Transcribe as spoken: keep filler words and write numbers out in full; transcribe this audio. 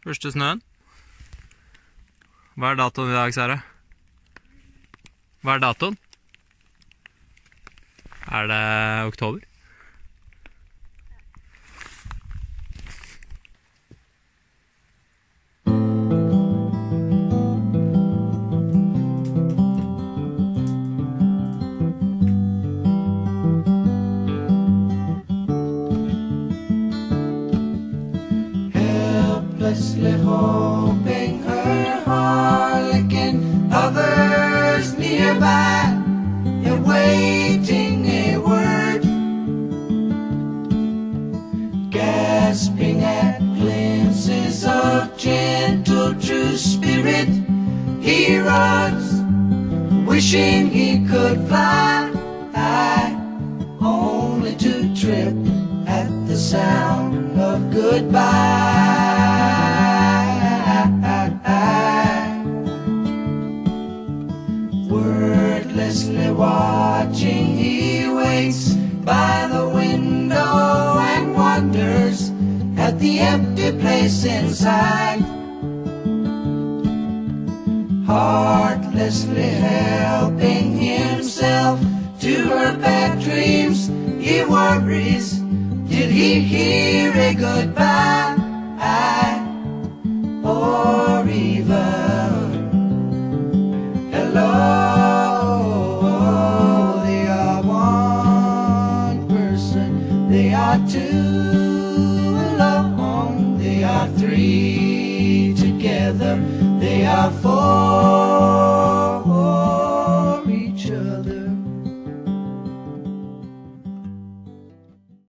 Første snøen. Hva er datoen i dag, Sara? Hva er datoen? Er det oktober? Helplessly hoping her harlequin hovers nearby, awaiting a word, gasping at glimpses of gentle true spirit. He runs, wishing he could fly, only to trip at the sound of goodbye. Wordlessly watching, he waits by the window and wonders at the empty place inside. Heartlessly helping himself to her bad dreams, he worries, did he hear a goodbye? Or even hello? They are one person, they are two alone, they are. They are three together, they are four.